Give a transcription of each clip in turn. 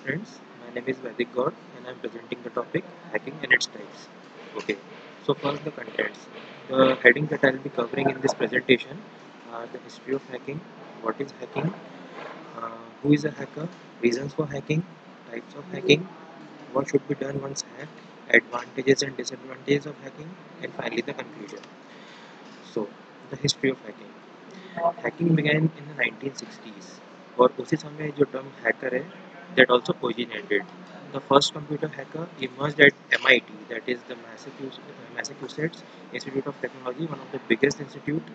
friends, my name is Vaidic Gaud and I am presenting the topic hacking and its types. Okay, so first the contents. The headings that I will be covering in this presentation are the history of hacking, what is hacking, who is a hacker, reasons for hacking, types of hacking, what should be done once hacked, advantages and disadvantages of hacking, and finally the conclusion. So, the history of hacking. Hacking began in the 1960s और उसी समय जो term hacker है that also originated. The first computer hacker emerged at MIT, that is the Massachusetts Institute of Technology, one of the biggest institute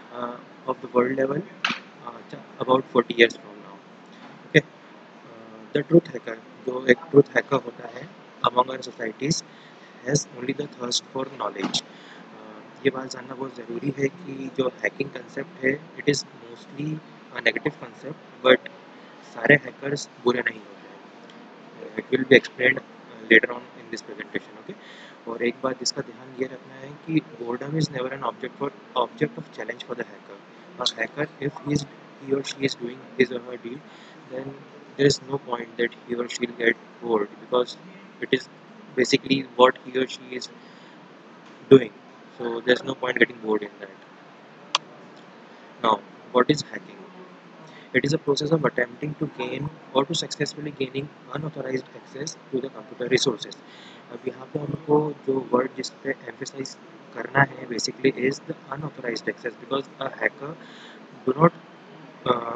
of the world level, about 40 years from now. Okay, the truth hacker, जो एक truth hacker होता है among our societies, has only the thirst for knowledge. ये बात जानना बहुत ज़रूरी है कि जो हैकिंग कंसेप्ट है it is mostly negative concept but सारे हैकर्स बुरे नहीं होते हैं. It will be explained later on in this presentation. Okay, और एक बात इसका ध्यान ये रखना है कि boredom is never an object of challenge for the hacker. A hacker if he or she is doing his or her deed, then there is no point that he or she will get bored because it is basically what he or she is doing. So there's no point getting bored in that. Now, what is hacking? It is a process of attempting to gain or to successfully gaining unauthorized access to the computer resources. अब यहाँ पे हमको जो word जिस पे emphasize करना है basically is the unauthorized access, because a hacker do not uh,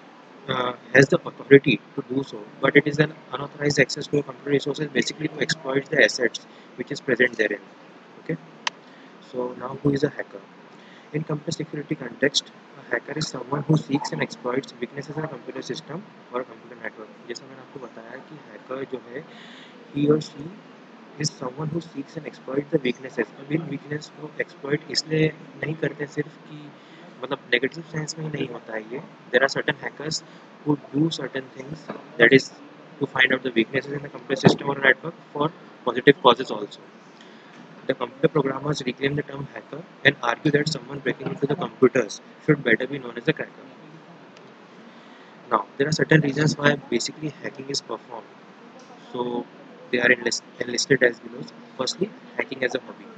has the authority to do so, but it is an unauthorized access to computer resources basically to exploit the assets which is present therein. Okay, so now who is a hacker? In computer security context, a hacker is someone who seeks and exploits weaknesses in a computer system or a computer network. जैसा मैंने आपको बताया कि hacker जो है, he or she is someone who seeks and exploits the weaknesses. अब इन weakness को exploit इसलिए नहीं करते सिर्फ कि मतलब negative sense में ही नहीं होता है ये. There are certain hackers who do certain things, that is to find out the weaknesses in the computer system or network for positive causes also. The computer programmers reclaim the term hacker and argue that someone breaking into the computers should better be known as a cracker. Now, there are certain reasons why basically hacking is performed. So, they are enlisted as below. Firstly, hacking as a hobby.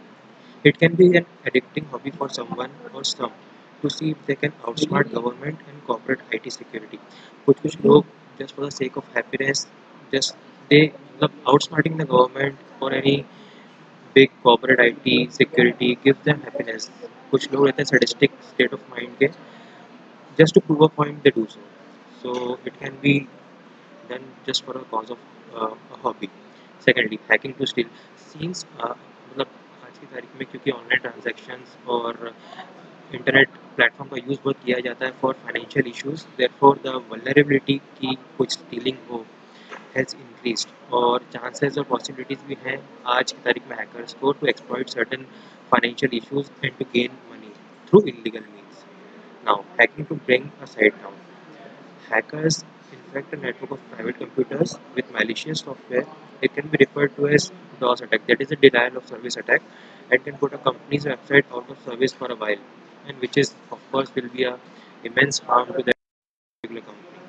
It can be an addicting hobby for someone or some to see if they can outsmart government and corporate IT security. कुछ लोग just for the sake of happiness, just they love outsmarting the government or any big corporate IT security gives them happiness. कुछ लोग रहते हैं sadistic state of mind के, just to prove a point they do so. So it can be done just for a cause of a hobby. Secondly, hacking to steal. Since मतलब आज की तारीख में क्योंकि ऑनलाइन ट्रांजैक्शंस और internet platform का use बहुत किया जाता है for financial issues, therefore the vulnerability की कुछ स्टीलिंग हो has increased, और chances और possibilities भी हैं आज की तारीख में hackers को to exploit certain financial issues and to gain money through illegal means. Now, hacking to bring a site down. Hackers infect a network of private computers with malicious software. It can be referred to as DOS attack, that is a denial of service attack, and can put a company's website out of service for a while, and which is of course will be a immense harm to that particular company.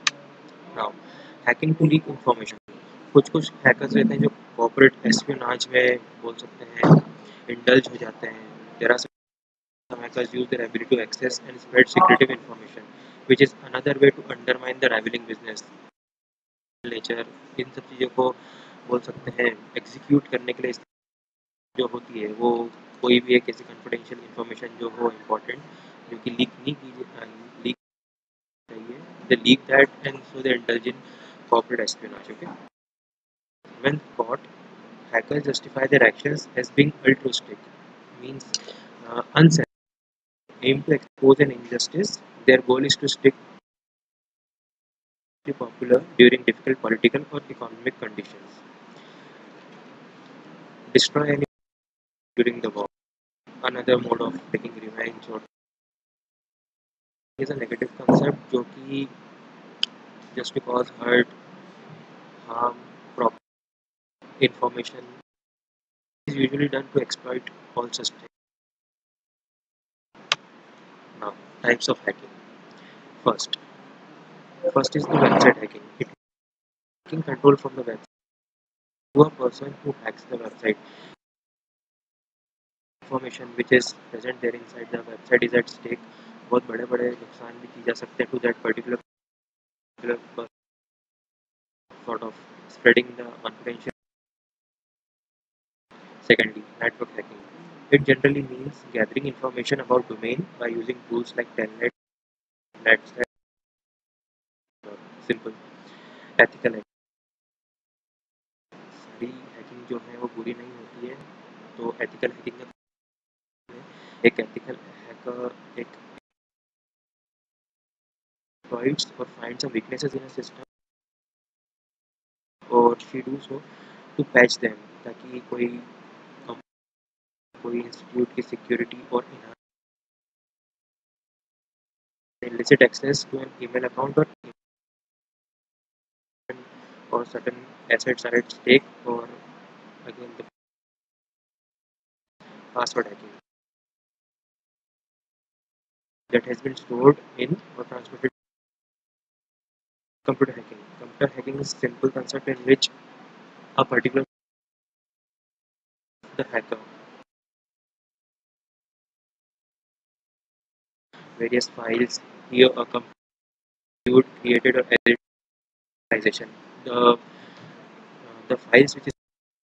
Now, hacking to leak information. कुछ hackers रहते हैं जो corporate espionage में बोल सकते हैं indulge हो जाते हैं. There are some hackers use their ability to access and spread secretive information which is another way to undermine the rivaling business nature. In सब चीज़ों को बोल सकते हैं एग्जीक्यूट करने के लिए जो होती है वो कोई भी एक ऐसी कॉन्फिडेंशियल इंफॉर्मेशन जो हो इम्पोर्टेंट जो कि लीक नहीं की लीक चाहिए, they leak that and so they indulge in corporate espionage. Okay, when caught, hackers justify their actions as being altruistic, means unselfish, aim to expose an injustice. Their goal is to stick to popular during difficult political or economic conditions. Destroy any during the war. Another mode of taking revenge or is a negative concept जो कि just to cause hurt, harm, proper information is usually done to exploit all such things. Now, types of hacking. First is the website hacking. It control from the website to a person who hacks the website. Information which is present there inside the website is at stake. बहुत बड़े-बड़े नुकसान भी की जा सकते हैं to that particular person, sort of spreading the confidential. Secondly, network hacking. It generally means gathering information about domain by using tools like Telnet, Netstat, or simple ethical hacking. सारी hacking जो है वो बुरी नहीं होती है, तो एथिकल हैकिंग का एक एथिकल हैकर एक exploits or finds some weaknesses in a system or she do so to patch them ताकि कोई इंस्टीट्यूट की सिक्योरिटी और illicit access to an email account or certain assets are at stake, or again the password hacking that has been stored in or transmitted. Computer hacking. Computer hacking is a simple concept in which a particular the hacker various files here a compute created or edited organization. The files which is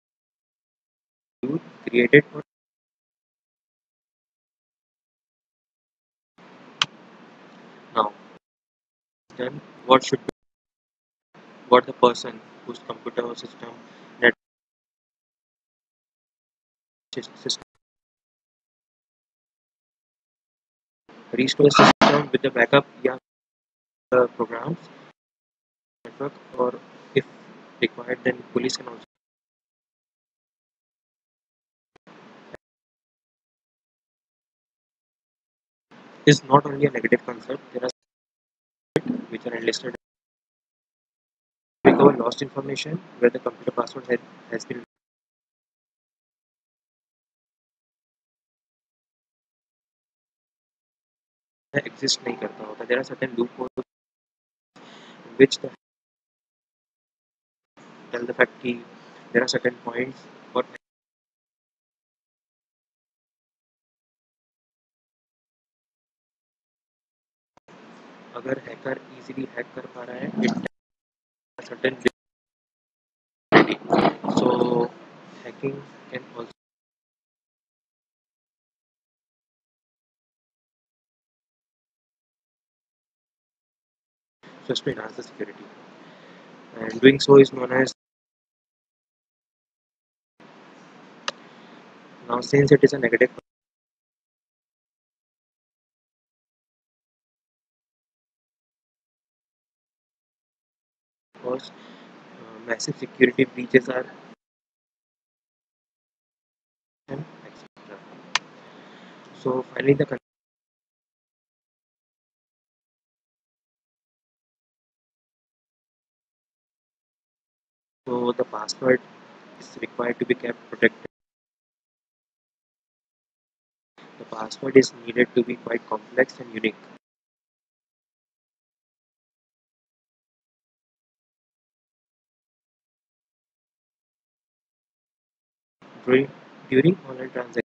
created or now then what the person whose computer or system net system restore system with the backup yeah the programs network, or if required then police can also. Is not only a negative concept, there are which are enlisted to recover lost information where the computer password has been exist नहीं करता होता. There are certain loopholes which tell the fact कि there are certain points और अगर hacker easily hack कर पा रहा है it certain so hacking can also just to enhance the security, and doing so is known as. Now since it is a negative cause, massive security breaches are etc. So finally the password is required to be kept protected. The password is needed to be quite complex and unique. During online transactions